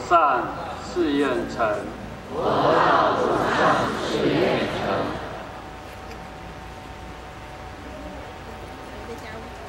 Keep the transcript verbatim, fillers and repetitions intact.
善，誓愿成。 佛道不善，誓愿成。 再加入。